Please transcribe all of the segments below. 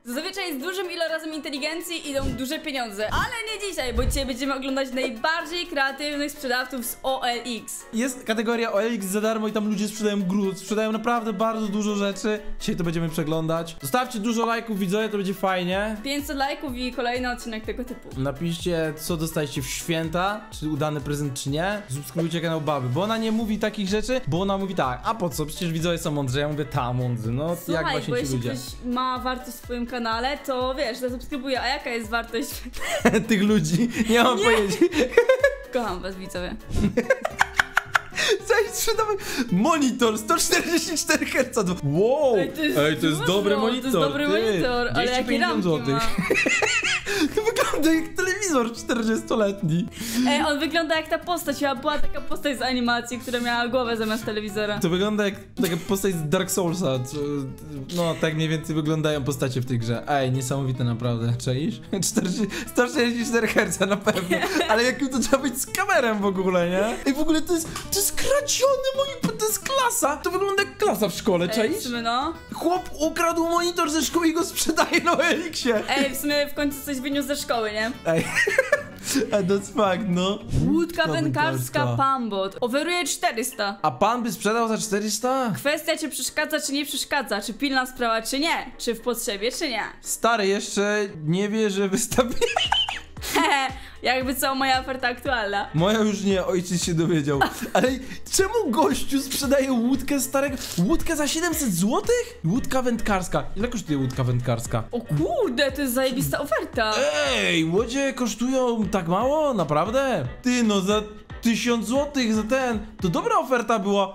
Zazwyczaj z dużym ilorazem inteligencji idą duże pieniądze, ale nie dzisiaj, bo dzisiaj będziemy oglądać najbardziej kreatywnych sprzedawców z OLX. Jest kategoria OLX za darmo i tam ludzie sprzedają gród, sprzedają naprawdę bardzo dużo rzeczy. Dzisiaj to będziemy przeglądać. Zostawcie dużo lajków, widzowie, to będzie fajnie. 500 lajków i kolejny odcinek tego typu. Napiszcie, co dostaliście w święta, czy udany prezent, czy nie. Subskrybujcie kanał Baby, bo ona nie mówi takich rzeczy, bo ona mówi tak, a po co? Przecież widzowie są mądrzy. Ja mówię, ta mądrzy, no Słuchaj, jak właśnie bo ci jeśli ludzie. ktoś ma wartość w swoim kanale, to wiesz, zasubskrybuję, a jaka jest wartość? Tych ludzi, nie mam pojęcia. Kocham was, widzowie. Cześć, sprzedamy monitor 144 Hz. Wow! Ej, to jest dużo, dobry monitor. To jest dobry monitor, ale jakie ramki ma. To wygląda jak telewizor 40-letni. Ej, on wygląda jak ta postać, była taka postać z animacji, która miała głowę zamiast telewizora. To wygląda jak taka postać z Dark Soulsa. No, tak mniej więcej wyglądają postacie w tej grze. Ej, niesamowite naprawdę. Czaisz? 144 Hz na pewno. Ale jakim to trzeba być z kamerą w ogóle, nie? Ej, w ogóle to jest kradziony monitor, to jest klasa. To wygląda jak klasa w szkole, czaisz? W sumie no. Chłop ukradł monitor ze szkoły i go sprzedaje na OLX-ie. Ej, w sumie w końcu coś wyniósł ze szkoły, nie? Ej, that's fact, no. Łódka wędkarska Pambot. Oferuje 400. A pan by sprzedał za 400? Kwestia, czy przeszkadza, czy nie przeszkadza. Czy pilna sprawa, czy nie. Czy w potrzebie, czy nie. Stary jeszcze nie wie, że wystawi... Hehe, jakby co, moja oferta aktualna. Moja już nie, ojciec się dowiedział. Ale czemu gościu sprzedaje łódkę starego... Łódkę za 700 zł? Łódka wędkarska. Ile kosztuje łódka wędkarska? O kurde, to jest zajebista oferta. Ej, łodzie kosztują tak mało? Naprawdę? Ty no, za 1000 zł za ten... To dobra oferta była.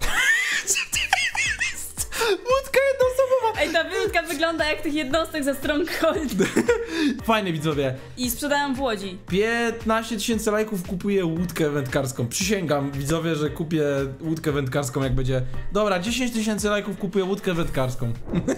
Łódka jednoosobowa. Ej, ta łódka wygląda jak tych jednostek ze Stronghold. Fajne, widzowie. I sprzedają w Łodzi. 15 000 lajków kupuję łódkę wędkarską. Przysięgam, widzowie, że kupię łódkę wędkarską, jak będzie... Dobra, 10 000 lajków kupuję łódkę wędkarską.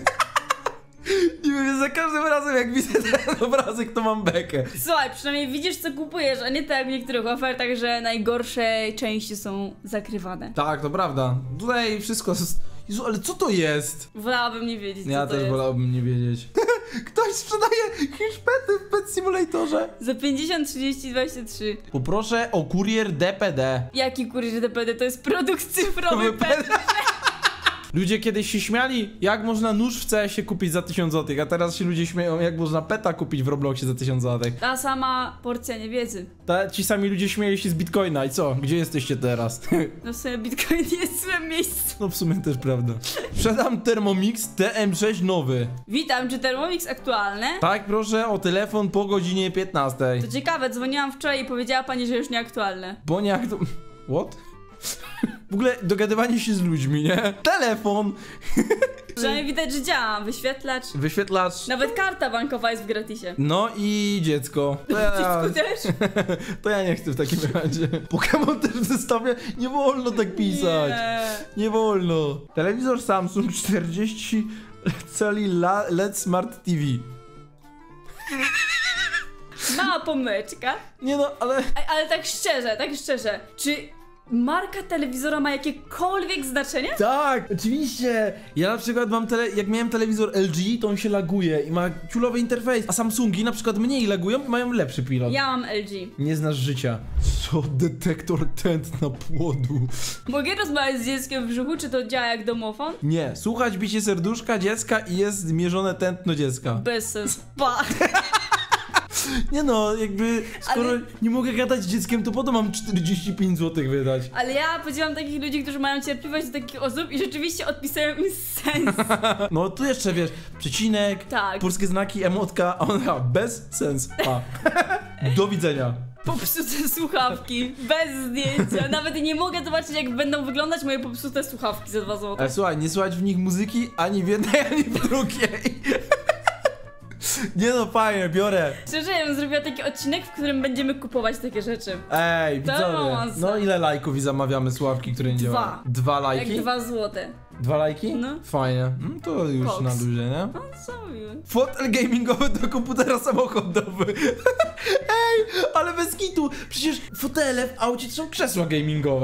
I mówię, za każdym razem, jak widzę ten obrazek, to mam bekę. Słuchaj, przynajmniej widzisz, co kupujesz, a nie tak jak w niektórych ofertach, że najgorsze części są zakrywane. Tak, to prawda. Tutaj wszystko... Jezu, ale co to jest? Wolałabym nie wiedzieć, Ja co to też jest. wolałbym nie wiedzieć. Ktoś sprzedaje hiszpety w Pet Simulatorze. Za 50, 30, 23. Poproszę o kurier DPD. Jaki kurier DPD? To jest produkt cyfrowy pet. Ludzie kiedyś się śmiali, jak można nóż w CS-ie kupić za 1000 zł, a teraz się ludzie śmieją, jak można peta kupić w Robloxie za 1000 zł. Ta sama porcja niewiedzy. Ci sami ludzie śmieją się z Bitcoina i co? Gdzie jesteście teraz? No w sumie Bitcoin jest w swoim miejscu. No w sumie też prawda. Sprzedam Thermomix TM6 nowy. Witam, czy Thermomix aktualny? Tak, proszę o telefon po godzinie 15. To ciekawe, dzwoniłam wczoraj i powiedziała pani, że już nieaktualne. Bo nie jak to... What? W ogóle dogadywanie się z ludźmi, nie? Telefon! Przynajmniej widać, że działa. Wyświetlacz. Wyświetlacz. Nawet karta bankowa jest w gratisie. No i dziecko. Dziecko też? To ja nie chcę w takim razie. Pokémon też w zestawie. Nie wolno tak pisać. Nie wolno. Telewizor Samsung 40 cali LED Smart TV. Mała pomyczka. Nie no, ale... Ale tak szczerze, czy marka telewizora ma jakiekolwiek znaczenie? Tak, oczywiście. Ja na przykład jak miałem telewizor LG, to on się laguje i ma ciulowy interfejs, a Samsungi na przykład mniej lagują i mają lepszy pilot. Ja mam LG. Nie znasz życia. Co? Detektor tętna płodu. Mogę rozmawiać z dzieckiem w brzuchu, czy to działa jak domofon? Nie, słuchać bicie serduszka dziecka i jest zmierzone tętno dziecka. Bez sensu. Pa. Nie no, jakby skoro nie mogę gadać z dzieckiem, to po to mam 45 zł wydać. Ale ja podziwiam takich ludzi, którzy mają cierpliwość do takich osób i rzeczywiście odpisują im sens. No tu jeszcze wiesz, przecinek, Tak. polskie znaki, emotka, a ona bez sens. A. Do widzenia. Popsute słuchawki, bez zdjęcia. Nawet nie mogę zobaczyć, jak będą wyglądać moje popsute słuchawki za 2 zł. Ale słuchaj, nie słuchać w nich muzyki ani w jednej, ani w drugiej. Nie no, fajnie, biorę. Szczerze, ja bym zrobiła taki odcinek, w którym będziemy kupować takie rzeczy. Ej, widzowie. romans. No ile lajków i zamawiamy słuchawki, które nie działają? 2 lajki? Jak 2 zł. 2 lajki? No. Fajnie. To już Koks. na luzie, nie? No co miłe. Fotel gamingowy do komputera samochodowy. Ej, ale bez kitu. Przecież fotele w aucie to są krzesła gamingowe.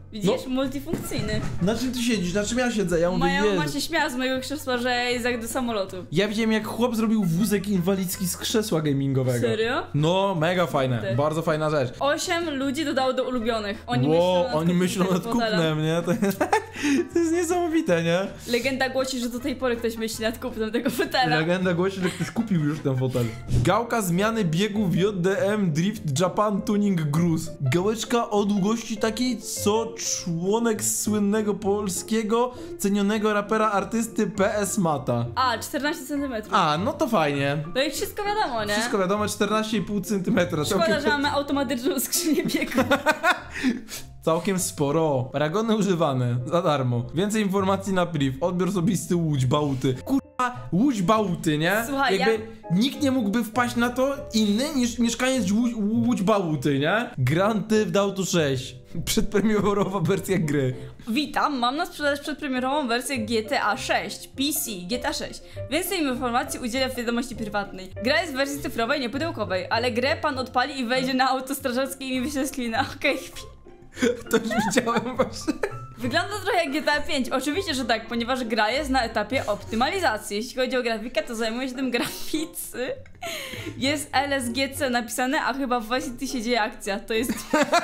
Widzisz? Multifunkcyjny. Na czym ty siedzisz? Na czym ja siedzę? Ja mówię, Moja Jezu. mama się śmiała z mojego krzesła, że jest jak do samolotu. Ja widziałem, jak chłop zrobił wózek inwalidzki z krzesła gamingowego. Serio? No, mega fajne. Ty. Bardzo fajna rzecz. 8 ludzi dodało do ulubionych. Oni myślą nad kupnem, nie? To jest niesamowite, nie? Legenda głosi, że do tej pory ktoś myśli nad kupnem tego fotela. Legenda głosi, że ktoś kupił już ten fotel. Gałka zmiany biegów JDM Drift Japan Tuning Gruz. Gałeczka o długości takiej, co członek słynnego polskiego, cenionego rapera artysty PS Mata. A, 14 cm. A, no to fajnie. No i wszystko wiadomo, nie? Wszystko wiadomo, 14,5 cm. Szkoda, że mamy automatyczną skrzynię biegu. Całkiem sporo. Paragony używane, za darmo. Więcej informacji na priv. Odbiór osobisty Łódź Bałty. Kurwa, Łódź Bałty, nie? Słuchaj, jakby nikt nie mógłby wpaść na to inny niż mieszkaniec Łódź Bałty, nie? Grand Theft Auto 6. Przedpremierowa wersja gry. Witam, mam na sprzedaż przedpremierową wersję GTA 6, PC, GTA 6. Więcej informacji udzielę w wiadomości prywatnej. Gra jest w wersji cyfrowej, nie pudełkowej, ale grę pan odpali i wejdzie na auto strażackie i mi wyśle screena. Okej, To już widziałem właśnie. Wygląda trochę jak GTA 5, oczywiście, że tak, ponieważ gra jest na etapie optymalizacji. Jeśli chodzi o grafikę, to zajmuje się tym graficy. Jest LSGC napisane, a chyba w Vice City się dzieje akcja, to jest...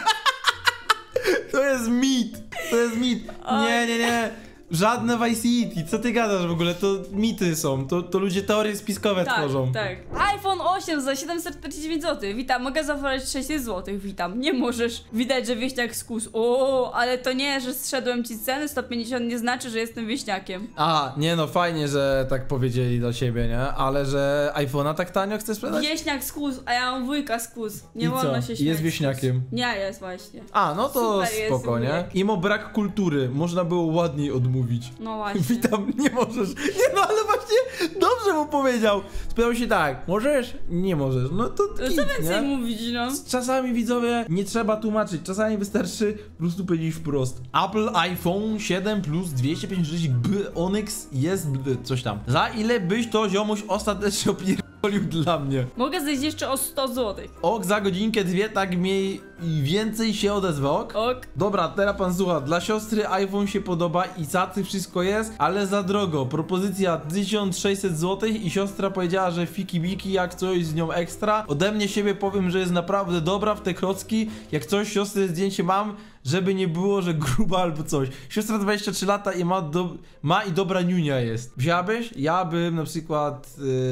To jest mit. To jest mit. Nie. Żadne Vice City, co ty gadasz w ogóle? To mity są, to ludzie teorie spiskowe tworzą. Tak. iPhone 8 za 749 zł. Witam, mogę zaoferować 600 zł. Witam, nie możesz. Widać, że wieśniak skusł. O, ale to nie, że zszedłem ci z ceny, 150 nie znaczy, że jestem wieśniakiem. A, nie no, fajnie, że tak powiedzieli do siebie, nie? Ale że iPhone'a tak tanio chcesz sprzedać? Wieśniak skusł, a ja mam wujka skusł. Nie I wolno co? się śmiać. Jest wieśniakiem. Nie, jest właśnie. A, no to Super jest spoko, nie? wujek. Imo brak kultury, można było ładniej odmówić. No właśnie. Witam, nie możesz. Nie no, ale właśnie dobrze mu powiedział. Spytał się tak, możesz? Nie możesz. No to Co git, więcej nie? mówić, no? Czasami widzowie nie trzeba tłumaczyć, czasami wystarczy po prostu powiedzieć wprost. Apple iPhone 7 Plus 256 GB Onyx jest coś tam. Za ile byś to ziomuś ostatecznie opierdolił dla mnie? Mogę zejść jeszcze o 100 zł. Ok, za godzinkę dwie tak mniej więcej się odezwę, ok? Ok. Dobra, teraz pan słucha. Dla siostry iPhone się podoba i cacy wszystko jest, ale za drogo. Propozycja 1600 zł i siostra powiedziała, że fiki biki jak coś z nią ekstra. Ode mnie siebie powiem, że jest naprawdę dobra w te klocki. Jak coś, siostry zdjęcie mam, żeby nie było, że gruba albo coś. Siostra 23 lata i ma i dobra niunia jest. Wziąłbyś? Ja bym na przykład...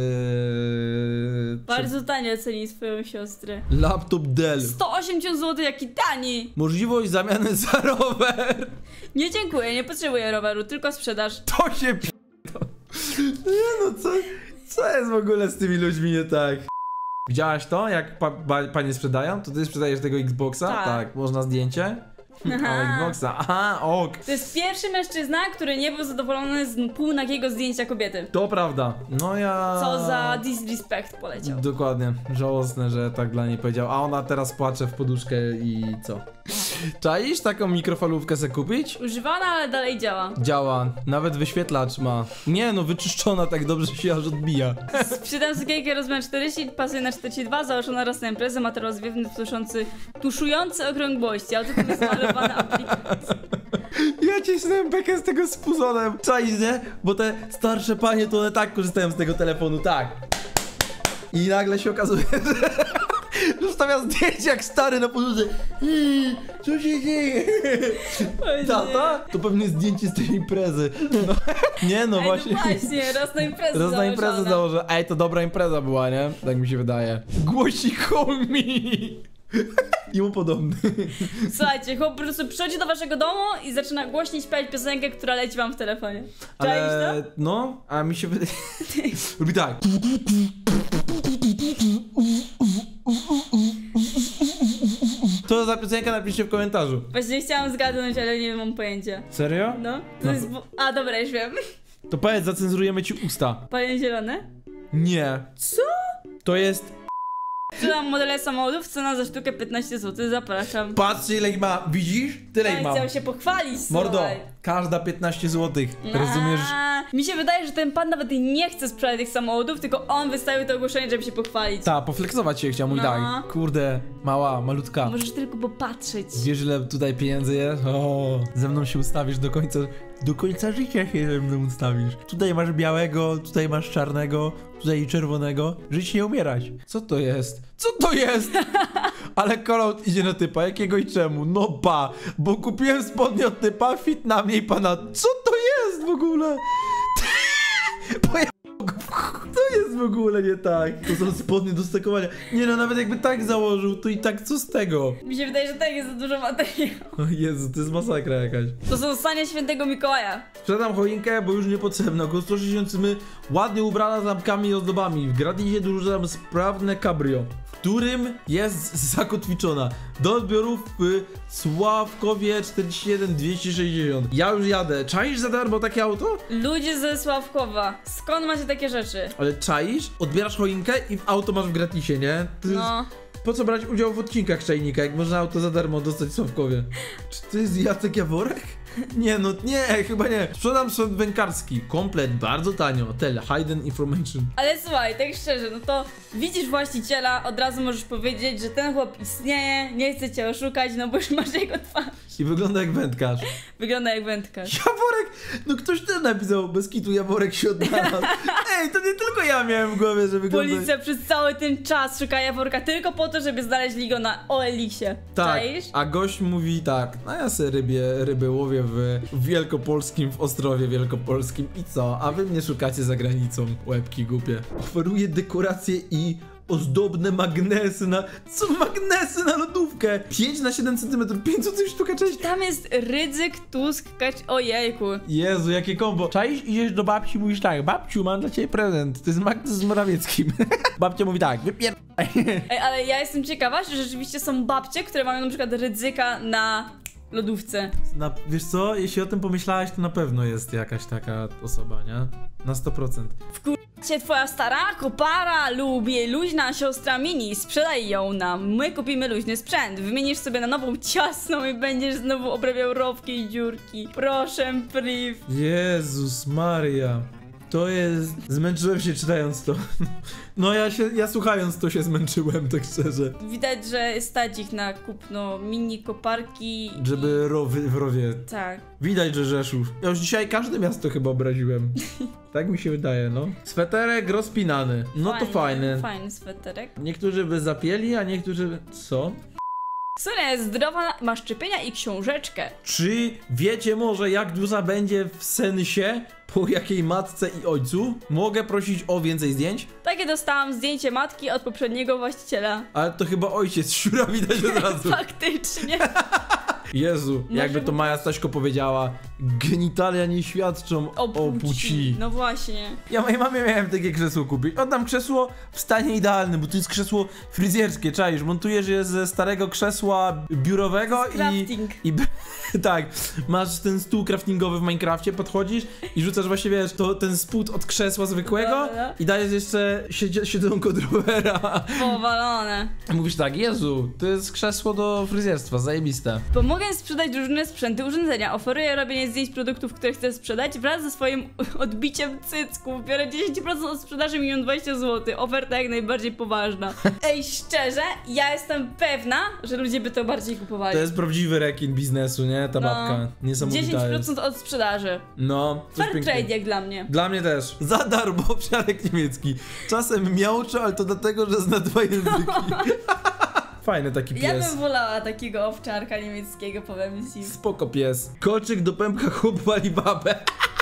Bardzo tanio ceni swoją siostrę. laptop Dell. 180 zł, jaki tani! Możliwość zamiany za rower. Nie dziękuję, nie potrzebuję roweru, tylko sprzedaż. To się Nie no, co jest w ogóle z tymi ludźmi nie tak? Widziałaś to, jak panie sprzedają? To ty sprzedajesz tego Xboxa? Tak. Można zdjęcie? O, Xboxa, aha, ok. To jest pierwszy mężczyzna, który nie był zadowolony z półnagiego zdjęcia kobiety. To prawda, no ja... Co za disrespect poleciał. Dokładnie, żałosne, że tak dla niej powiedział, a ona teraz płacze w poduszkę i co? Czaisz taką mikrofalówkę sobie kupić? Używana, ale dalej działa. Działa, nawet wyświetlacz ma. Nie no, wyczyszczona tak dobrze, że się aż odbija. Sprzedam sukienkę rozmiar 40, pasuje na 42, założona raz na imprezę, materiał zwiewny, tuszujący okrągłości, auto jest malowana aplikacja. Ja cisnąłem bekę z tego spuzonem. Czaisz, nie? Bo te starsze panie to one tak korzystają z tego telefonu, tak. I nagle się okazuje, że zostawia zdjęcie jak stary na podłodze. Co się dzieje? Tata? To pewnie zdjęcie z tej imprezy. No. Nie no, Ej, właśnie. no właśnie, raz na imprezę Raz na imprezę założona. założę. Ej, to dobra impreza była, nie? Tak mi się wydaje. Głosik homie. I mu podobny. Słuchajcie, chłop po prostu przychodzi do waszego domu i zaczyna głośniej śpiewać piosenkę, która leci wam w telefonie. Czaisz Ale to? no, a mi się wydaje. Robi tak. Co za piosenka, napiszcie w komentarzu. Właśnie chciałam zgadnąć, ale nie mam pojęcia. Serio? No? To No. jest... A, dobra, już wiem. To powiedz, zacenzurujemy ci usta. Panie zielone? Nie. Co? To jest... Sprzedam modele samochodów, cena za sztukę 15 zł, zapraszam. Patrz ile ich ma, widzisz? Tyle ich Ale mam. chciał się pochwalić, Mordo, słuchaj. Każda 15 zł. Rozumiesz? Mi się wydaje, że ten pan nawet nie chce sprzedać tych samochodów, tylko on wystawił to ogłoszenie, żeby się pochwalić. Ta, poflexować się chciał mój tak. Kurde, mała, malutka. Możesz tylko popatrzeć. Wiesz, ile tutaj pieniędzy jest? O, ze mną się ustawisz do końca życia się ze mną ustawisz. Tutaj masz białego, tutaj masz czarnego, tutaj czerwonego. Żyć nie umierać. Co to jest? Co to jest? Ale kolot idzie na typa. Jakiego i czemu? No ba, bo kupiłem spodnie od typa, fit na mnie i pana. Co to jest w ogóle? To jest w ogóle nie tak. To są spodnie do stakowania. Nie no, nawet jakby tak założył, to i tak co z tego? Mi się wydaje, że tak jest za dużo materiału. O Jezu, to jest masakra jakaś. To są sanie świętego Mikołaja. Sprzedam choinkę, bo już niepotrzebna. Około 160 my ładnie ubrana z lampkami i ozdobami. W gratisie dorzucam sprawne cabrio, w którym jest zakotwiczona. Do odbiorów w Sławkowie 47 260. Ja już jadę. Czaisz za darmo takie auto? Ludzie ze Sławkowa. Skąd macie takie rzeczy? Ale czaisz? Odbierasz choinkę i auto masz w gratisie, nie? No. Po co brać udział w odcinkach Czajnika, jak można auto za darmo dostać w Sławkowie? Czy to jest Jacek Jaworek? Nie, no nie, chyba nie. Sprzedam sprzęt wędkarski. Komplet, bardzo tanio. Hidden information. Ale słuchaj, tak szczerze, no to widzisz właściciela, od razu możesz powiedzieć, że ten chłop istnieje, nie chce cię oszukać, no bo już masz jego twarz. I wygląda jak wędkarz. Wygląda jak wędkarz. Jaworek! No ktoś ten napisał, bez kitu Jaworek się odnalazł. Ej, to nie tylko ja miałem w głowie, że wygląda... Policja przez cały ten czas szuka Jaworka tylko po to, żeby znaleźli go na OLX-ie. Tak, Czaisz? a gość mówi tak, no ja se ryby łowię w Wielkopolskim, w Ostrowie Wielkopolskim i co? A wy mnie szukacie za granicą, łebki głupie. Oferuję dekoracje i ozdobne magnesy na... Co magnesy na lodówkę? 5 na 7 cm, 5 zł sztuka, cześć. Tam jest Rydzyk, Tusk, ojejku. Jezu, jakie kombo. Czaisz, idziesz do babci, mówisz tak, babciu, mam dla ciebie prezent, to jest magnes z Morawieckim. Babcia mówi tak, Ej, ale ja jestem ciekawa, że rzeczywiście są babcie, które mają na przykład Rydzyka na lodówce. Wiesz co, jeśli o tym pomyślałaś, to na pewno jest jakaś taka osoba, nie? Na 100%. Cię twoja stara kopara lubi luźna siostra mini, sprzedaj ją nam, my kupimy luźny sprzęt, wymienisz sobie na nową ciasną i będziesz znowu obrabiał rowki i dziurki. Proszę, priv. Jezus Maria. To jest... Zmęczyłem się czytając to. No ja słuchając to się zmęczyłem, tak szczerze. Widać, że stać ich na kupno mini koparki. Żeby w rowie. Tak. Widać, że Rzeszów. Ja już dzisiaj każde miasto chyba obraziłem. Tak mi się wydaje, no. Sweterek rozpinany. No to fajny. Fajny sweterek. Niektórzy by zapięli, a niektórzy... Co? Sonia jest zdrowa, ma szczepienia i książeczkę. Czy wiecie może, jak duża będzie w sensie po jakiej matce i ojcu? Mogę prosić o więcej zdjęć? Takie dostałam zdjęcie matki od poprzedniego właściciela. Ale to chyba ojciec, siura widać od razu. Faktycznie. Jezu, jakby to Maja Staśko powiedziała, genitalia nie świadczą o płci. No właśnie. Ja mojej mamie miałem takie krzesło kupić. Oddam krzesło w stanie idealnym, bo to jest krzesło fryzjerskie, czaisz, montujesz je ze starego krzesła biurowego i tak, masz ten stół craftingowy w Minecrafcie, podchodzisz i rzucasz właśnie, wiesz, ten spód od krzesła zwykłego i dajesz jeszcze siedzonko do rowera. Powalone. Mówisz tak, Jezu, to jest krzesło do fryzjerstwa, zajebiste. Pomogę sprzedać różne sprzęty, urządzenia. Oferuję robienie zdjęć produktów, które chcę sprzedać wraz ze swoim odbiciem cycków. Biorę 10% od sprzedaży, milion 20 zł. Oferta jak najbardziej poważna. Ej, szczerze, ja jestem pewna, że ludzie by to bardziej kupowali. To jest prawdziwy rekin biznesu, nie? Ta babka. Niesamowita 10% jest. od sprzedaży. No. Fair trade jak dla mnie. Dla mnie też. Za darmo, obszarek niemiecki. Czasem miauczę, ale to dlatego, że zna 2 języki. Fajny taki pies. Ja bym wolała takiego owczarka niemieckiego, powiem ci. Spoko pies. Koczyk do pępka chłop wali babę.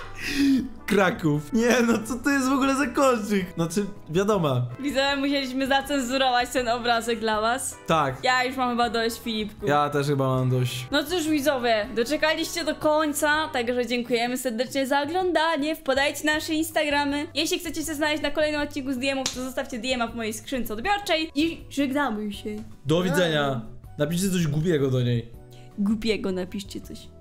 Kraków. Nie, no co to jest w ogóle za kolczyk? Znaczy, wiadomo. Widzę, musieliśmy zacenzurować ten obrazek dla was. Tak. Ja już mam chyba dość, Filipku. Ja też chyba mam dość. No cóż, widzowie, doczekaliście do końca, także dziękujemy serdecznie za oglądanie. Wpadajcie na nasze Instagramy. Jeśli chcecie się znaleźć na kolejnym odcinku z DM-ów, to zostawcie DM-a w mojej skrzynce odbiorczej i żegnamy się. Do widzenia. Napiszcie coś głupiego do niej. Głupiego napiszcie coś.